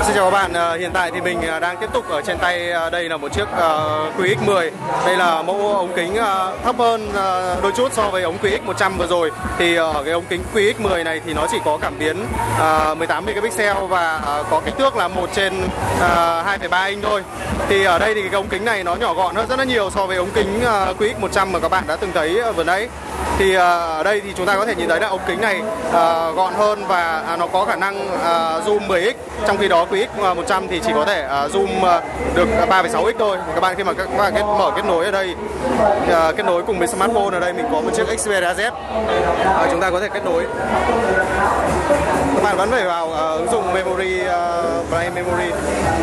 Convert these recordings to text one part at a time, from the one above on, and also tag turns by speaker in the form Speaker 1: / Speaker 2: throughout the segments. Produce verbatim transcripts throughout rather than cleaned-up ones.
Speaker 1: Xin chào các bạn, hiện tại thì mình đang tiếp tục ở trên tay đây là một chiếc Q X mười. Đây là mẫu ống kính thấp hơn đôi chút so với ống Q X một trăm vừa rồi. Thì ở cái ống kính Q X mười này thì nó chỉ có cảm biến mười tám megapixel và có kích thước là một trên hai phẩy ba inch thôi. Thì ở đây thì cái ống kính này nó nhỏ gọn hơn rất là nhiều so với ống kính Q X một trăm mà các bạn đã từng thấy vừa nãy. Thì ở đây thì chúng ta có thể nhìn thấy là ống kính này gọn hơn và nó có khả năng zoom mười x, trong khi đó Q X một trăm thì chỉ có thể zoom được ba phẩy sáu x thôi. Các bạn khi mà các bạn kết mở kết nối ở đây, kết nối cùng với smartphone, ở đây mình có một chiếc Xperia Z, chúng ta có thể kết nối. Các bạn vẫn phải vào uh, ứng dụng memory, uh, Braille Memory.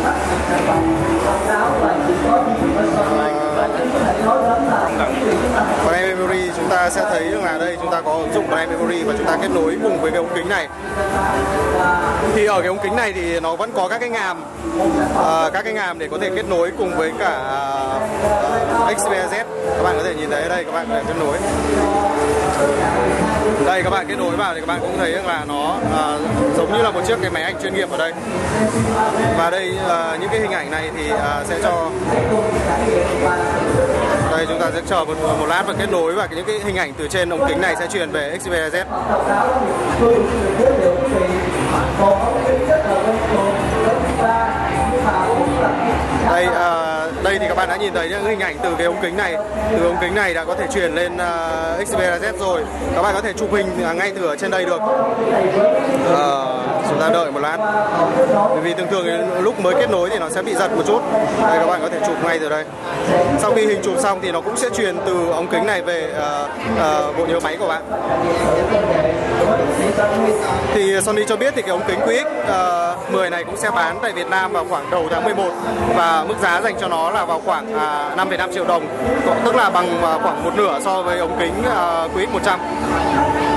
Speaker 1: Braille Memory chúng ta sẽ thấy rằng là đây chúng ta có ứng dụng Braille Memory và chúng ta kết nối cùng với cái ống kính này. Thì ở cái ống kính này thì nó vẫn có các cái ngàm, uh, các cái ngàm để có thể kết nối cùng với cả uh, Xperia Z. Các bạn có thể nhìn thấy ở đây, các bạn có thể kết nối. Đây các bạn kết nối vào thì các bạn cũng thấy là nó à, giống như là một chiếc cái máy ảnh chuyên nghiệp ở đây. Và đây à, những cái hình ảnh này thì à, sẽ cho đây chúng ta sẽ chờ một, một lát và kết nối, và những cái hình ảnh từ trên ống kính này sẽ truyền về Xperia Z. Đây à, đây thì các bạn đã nhìn thấy những hình ảnh từ cái ống kính này, từ ống kính này đã có thể truyền lên uh, Xperia Z rồi. Các bạn có thể chụp hình ngay từ ở trên đây được. Uh, chúng ta đợi một lát, bởi vì thường thường lúc mới kết nối thì nó sẽ bị giật một chút. Đây các bạn có thể chụp ngay từ đây. Sau khi hình chụp xong thì nó cũng sẽ truyền từ ống kính này về uh, uh, bộ nhớ máy của bạn. Thì Sony cho biết thì cái ống kính Q X uh, mười này cũng sẽ bán tại Việt Nam vào khoảng đầu tháng mười một, và mức giá dành cho nó là vào khoảng uh, năm phẩy năm triệu đồng, tức là bằng uh, khoảng một nửa so với ống kính uh, Q X một trăm.